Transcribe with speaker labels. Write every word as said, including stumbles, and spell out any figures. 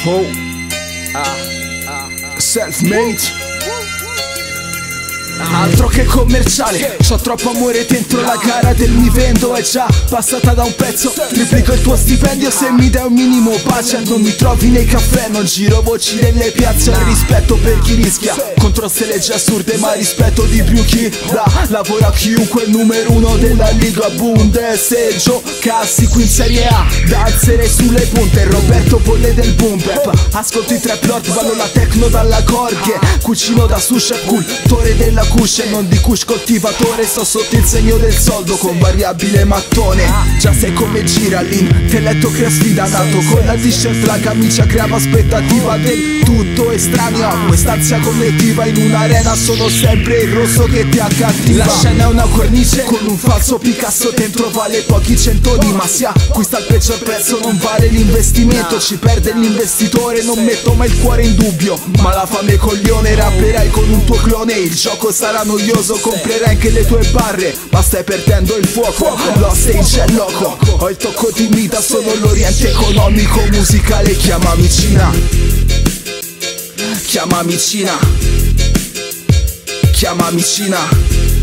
Speaker 1: Oh, self-made. Altro che commerciale, c'ho troppo amore dentro la gara del mi vendo. È già passata da un pezzo, triplico il tuo stipendio se mi dai un minimo budget. Non mi trovi nei caffè, non giro voci nelle piazze. Ho rispetto per chi rischia contro ste leggi assurde, ma rispetto di più chi dà lavoro a chiunque. Il numero uno della Liga Bundes e giocassi qui in Serie A da alzere sulle punte. Roberto Bolle del boom bap, ascolto i trap lord, ballo la techno dalla corghe. Cucino da sushi, cultore della cuscia e non di kush coltivatore. Sto sotto il segno del soldo con variabile mattone. Già sai come gira l'intelletto, crea sfida. Nato con la t-shirt, la camicia creava aspettativa del tutto estraneo a quest'ansia collettiva. In un'arena sono sempre il rosso che ti accattiva. La scena è una cornice con un falso Picasso dentro, vale pochi centoni ma si acquista il peggior prezzo. Non vale l'investimento, ci perde l'investitore. Non metto mai il cuore in dubbio, ma la fame coglione. Rapperai con un tuo clone, il gioco sarà noioso, comprerai anche le tue barre, ma stai perdendo il fuoco. Lo stage è loco, ho il tocco di Mida, sono l'oriente economico musicale. Chiamami Cina, chiamami Cina, chiamami Cina.